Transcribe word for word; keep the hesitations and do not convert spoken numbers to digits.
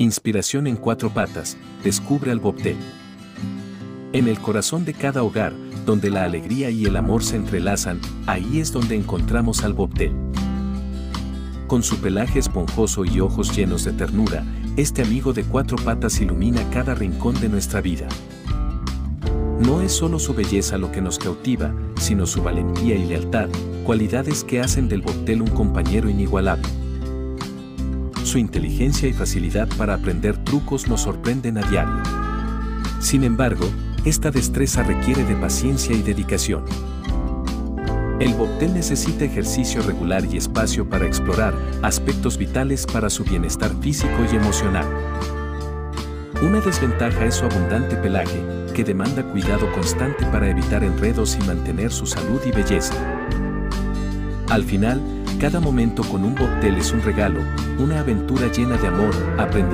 Inspiración en cuatro patas, descubre al bobtail. En el corazón de cada hogar, donde la alegría y el amor se entrelazan, ahí es donde encontramos al bobtail. Con su pelaje esponjoso y ojos llenos de ternura, este amigo de cuatro patas ilumina cada rincón de nuestra vida. No es solo su belleza lo que nos cautiva, sino su valentía y lealtad, cualidades que hacen del bobtail un compañero inigualable. Su inteligencia y facilidad para aprender trucos nos sorprenden a diario. Sin embargo, esta destreza requiere de paciencia y dedicación. El bobtail necesita ejercicio regular y espacio para explorar aspectos vitales para su bienestar físico y emocional. Una desventaja es su abundante pelaje, que demanda cuidado constante para evitar enredos y mantener su salud y belleza. Al final, cada momento con un bobtail es un regalo, una aventura llena de amor, aprendizaje